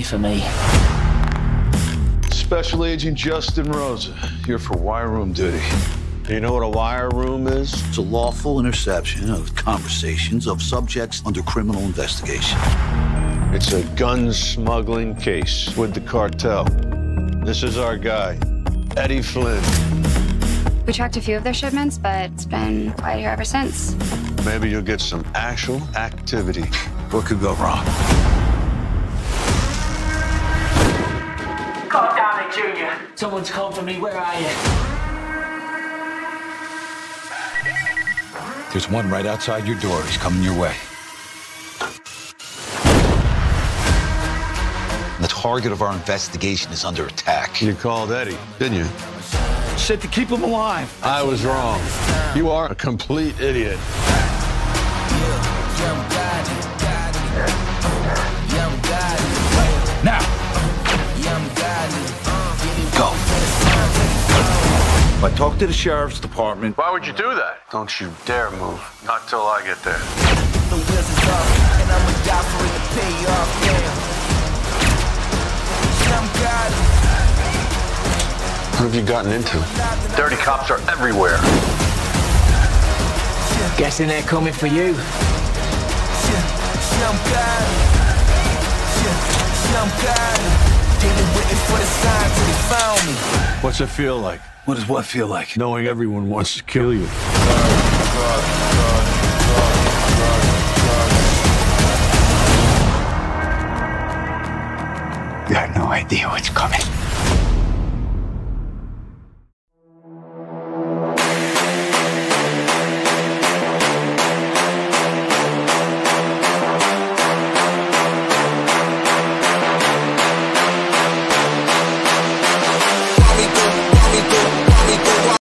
here for me. Special Agent Justin Rosa, here for wire room duty. Do you know what a wire room is? It's a lawful interception of conversations of subjects under criminal investigation. It's a gun smuggling case with the cartel. This is our guy, Eddie Flynn. We tracked a few of their shipments, but it's been quiet here ever since. Maybe you'll get some actual activity. What could go wrong? Calm down there, Junior. Someone's calling for me. Where are you? There's one right outside your door. He's coming your way. The target of our investigation is under attack. You called Eddie, didn't you? Said to keep him alive. I was wrong. You are a complete idiot. Now! Go. I talked to the sheriff's department. Why would you do that? Don't you dare move. Not till I get there. The wheels is up, and I'ma die for it to pay off, yeah. What have you gotten into? Dirty cops are everywhere. Guessing they're coming for you. What's it feel like? What does what feel like? Knowing everyone wants to kill you. You have no idea what's coming.